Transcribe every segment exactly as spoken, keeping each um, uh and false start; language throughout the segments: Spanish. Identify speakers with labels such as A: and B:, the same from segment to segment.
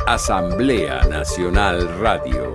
A: Asamblea Nacional Radio.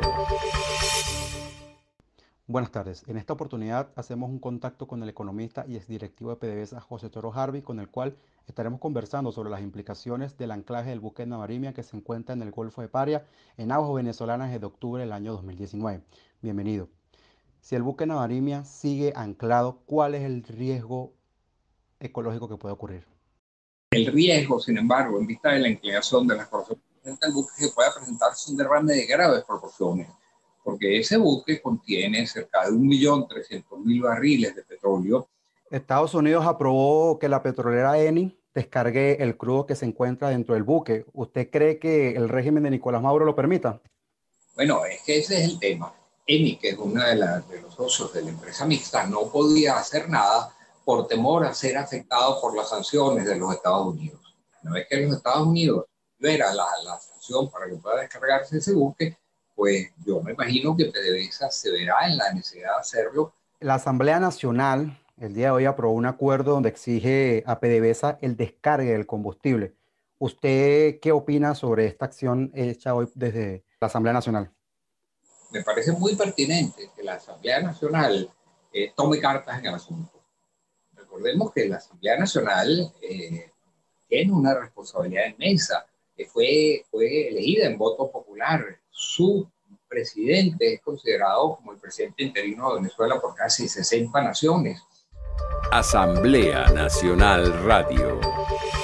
B: Buenas tardes. En esta oportunidad hacemos un contacto con el economista y exdirectivo de PDVSA, José Toro Harvey, con el cual estaremos conversando sobre las implicaciones del anclaje del buque Navarimia que se encuentra en el Golfo de Paria, en aguas venezolanas desde octubre del año dos mil diecinueve. Bienvenido. Si el buque Navarimia sigue anclado, ¿cuál es el riesgo ecológico que puede ocurrir?
C: El riesgo, sin embargo, en vista de la inclinación de las cosas, el buque que pueda presentarse un derrame de graves proporciones, porque ese buque contiene cerca de un millón trescientos mil barriles de petróleo.
B: Estados Unidos aprobó que la petrolera Eni descargue el crudo que se encuentra dentro del buque. ¿Usted cree que el régimen de Nicolás Maduro lo permita?
C: Bueno, es que ese es el tema. Eni, que es uno de, la, de los socios de la empresa mixta, no podía hacer nada por temor a ser afectado por las sanciones de los Estados Unidos. Una vez que los Estados Unidos libera la, la sanción para que pueda descargarse ese buque, pues yo me imagino que PDVSA se verá en la necesidad de hacerlo.
B: La Asamblea Nacional el día de hoy aprobó un acuerdo donde exige a PDVSA el descargue del combustible. ¿Usted qué opina sobre esta acción hecha hoy desde la Asamblea Nacional?
C: Me parece muy pertinente que la Asamblea Nacional eh, tome cartas en el asunto. Recordemos que la Asamblea Nacional eh, tiene una responsabilidad inmensa, que fue, fue elegida en voto popular. Su presidente es considerado como el presidente interino de Venezuela por casi sesenta naciones.
A: Asamblea Nacional Radio.